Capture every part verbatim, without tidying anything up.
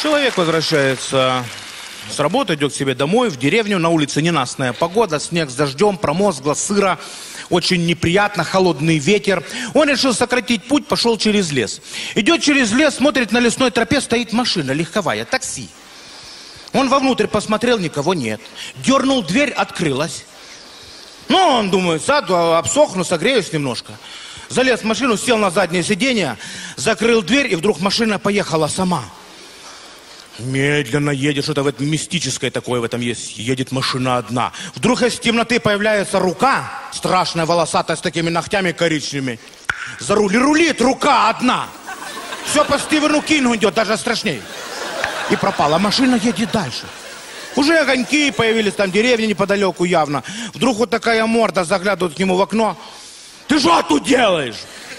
Человек возвращается с работы, идет к себе домой, в деревню, на улице ненастная погода, снег с дождем, промозгло, сыро, очень неприятно, холодный ветер. Он решил сократить путь, пошел через лес. Идет через лес, смотрит, на лесной тропе стоит машина легковая, такси. Он вовнутрь посмотрел, никого нет. Дернул дверь, открылась. Ну, он думает, сяду, обсохну, согреюсь немножко. Залез в машину, сел на заднее сиденье, закрыл дверь, и вдруг машина поехала сама. Медленно едет, что-то в этом мистическое такое в этом есть. Едет машина одна. Вдруг из темноты появляется рука, страшная, волосатая, с такими ногтями коричневыми. За руль и рулит рука одна. Все по Стивену Кингу идет, даже страшнее. И пропала. Машина едет дальше. Уже огоньки появились, там деревни неподалеку явно. Вдруг вот такая морда заглядывает к нему в окно. Ты что тут делаешь?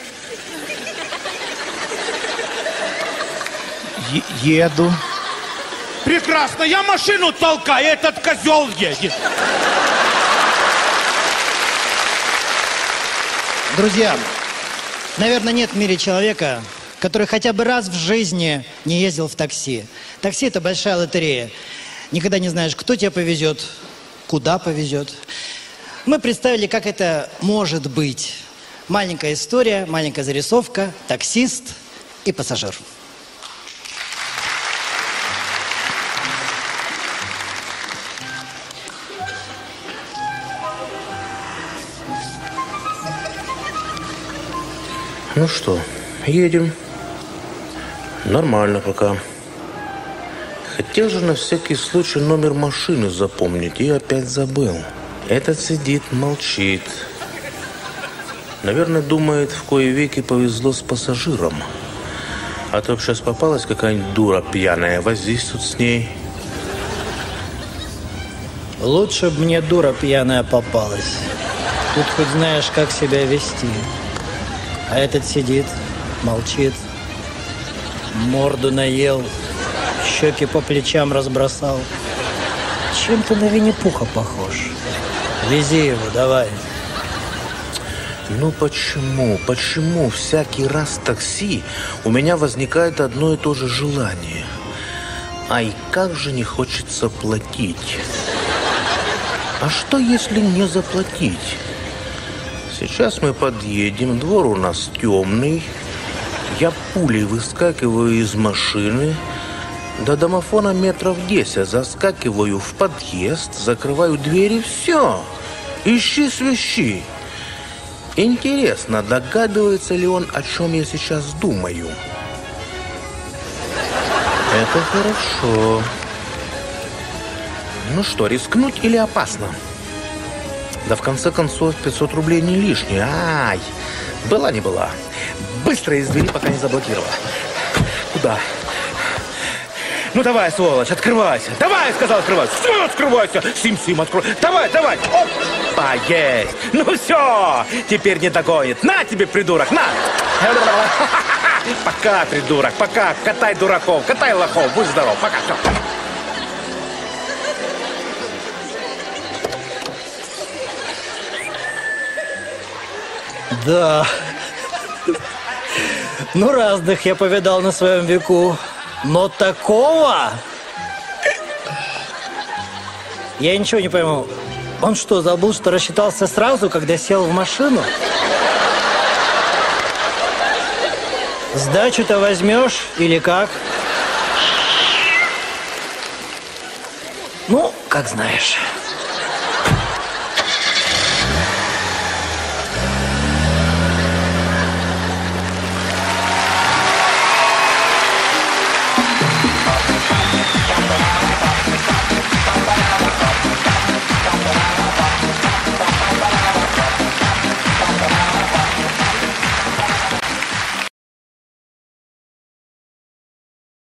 Е- еду. Прекрасно, я машину толкаю, этот козел едет. Друзья, наверное, нет в мире человека, который хотя бы раз в жизни не ездил в такси. Такси – это большая лотерея. Никогда не знаешь, кто тебя повезет, куда повезет. Мы представили, как это может быть. Маленькая история, маленькая зарисовка, таксист и пассажир. Ну что, едем. Нормально пока. Хотел же на всякий случай номер машины запомнить и опять забыл. Этот сидит, молчит. Наверное, думает, в кои веки повезло с пассажиром. А то б сейчас попалась какая-нибудь дура пьяная, возись тут с ней. Лучше бы мне дура пьяная попалась. Тут хоть знаешь, как себя вести. А этот сидит, молчит, морду наел, щеки по плечам разбросал. Чем-то на Винни-Пуха похож. Вези его, давай. Ну почему, почему всякий раз в такси у меня возникает одно и то же желание? Ай, как же не хочется платить. А что, если не заплатить? Сейчас мы подъедем, двор у нас темный. Я пулей выскакиваю из машины. До домофона метров десять. Заскакиваю в подъезд, закрываю двери, все. Ищи свищи. Интересно, догадывается ли он, о чем я сейчас думаю? Это хорошо. Ну что, рискнуть или опасно? Да в конце концов пятьсот рублей не лишние. Ай, была не была. Быстро из двери, пока не заблокировала. Куда? Ну давай, сволочь, открывайся. Давай, сказал, открывайся. Все, открывайся. Сим-сим, открой. Давай, давай. Опа, есть. Ну все, теперь не догонит. На тебе, придурок, на. Пока, придурок, пока. Катай дураков, катай лохов. Будь здоров, пока, все. Да. Ну, разных я повидал на своем веку. Но такого... Я ничего не пойму. Он что, забыл, что рассчитался сразу, когда сел в машину? Сдачу-то возьмешь или как? Ну, как знаешь.